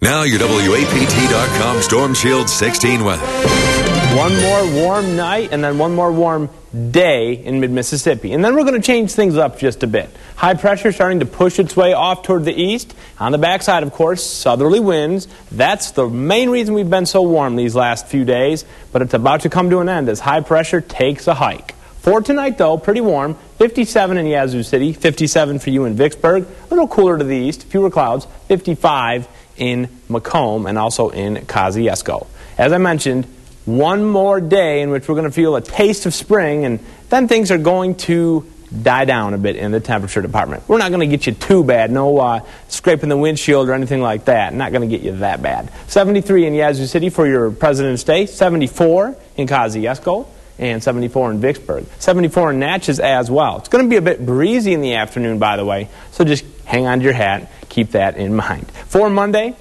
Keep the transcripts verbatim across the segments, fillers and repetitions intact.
Now your W A P T dot com Storm Shield sixteen weather. One more warm night and then one more warm day in mid-Mississippi. And then we're going to change things up just a bit. High pressure starting to push its way off toward the east. On the backside, of course, southerly winds. That's the main reason we've been so warm these last few days. But it's about to come to an end as high pressure takes a hike. For tonight, though, pretty warm. fifty-seven in Yazoo City, fifty-seven for you in Vicksburg. A little cooler to the east, fewer clouds, fifty-five in Macomb and also in Kosciuszko. As I mentioned, one more day in which we're going to feel a taste of spring, and then things are going to die down a bit in the temperature department. We're not going to get you too bad. No uh, scraping the windshield or anything like that. Not going to get you that bad. seventy-three in Yazoo City for your President's Day, seventy-four in Kosciuszko, and seventy-four in Vicksburg. seventy-four in Natchez as well. It's going to be a bit breezy in the afternoon, by the way, so just hang on to your hat. Keep that in mind. For Monday,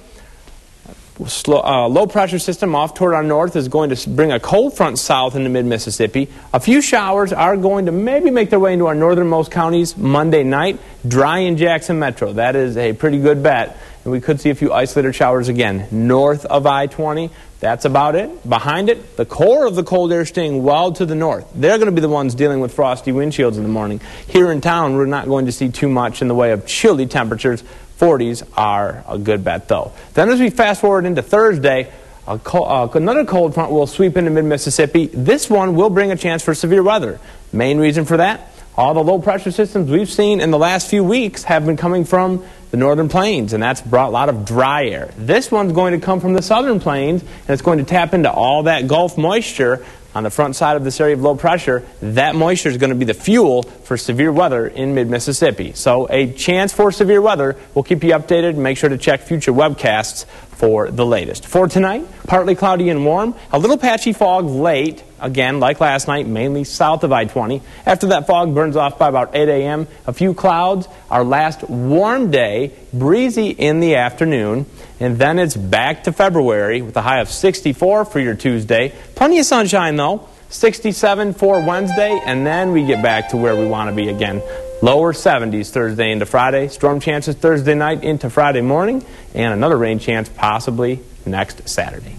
Slow, uh, low pressure system off toward our north is going to bring a cold front south into mid-Mississippi. A few showers are going to maybe make their way into our northernmost counties Monday night. Dry in Jackson Metro. That is a pretty good bet. And we could see a few isolated showers again north of I twenty. That's about it. Behind it, the core of the cold air staying well to the north. They're going to be the ones dealing with frosty windshields in the morning. Here in town, we're not going to see too much in the way of chilly temperatures. forties are a good bet, though. Then as we fast forward into Thursday, a cold, uh, another cold front will sweep into mid-Mississippi. This one will bring a chance for severe weather. Main reason for that? All the low-pressure systems we've seen in the last few weeks have been coming from the northern plains, and that's brought a lot of dry air. This one's going to come from the southern plains, and it's going to tap into all that Gulf moisture on the front side of this area of low pressure. That moisture is going to be the fuel for severe weather in mid-Mississippi. So a chance for severe weather. We'll keep you updated. Make sure to check future webcasts for the latest. For tonight, partly cloudy and warm. A little patchy fog late. Again, like last night, mainly south of I twenty. After that fog burns off by about eight A M, a few clouds. Our last warm day, breezy in the afternoon. And then it's back to February with a high of sixty-four for your Tuesday. Plenty of sunshine, though. sixty-seven for Wednesday, and then we get back to where we want to be again. Lower seventies Thursday into Friday. Storm chances Thursday night into Friday morning, and another rain chance possibly next Saturday.